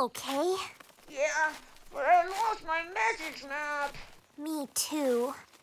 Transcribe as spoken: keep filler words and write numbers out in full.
okay? Yeah, but I lost my magic map. Me too.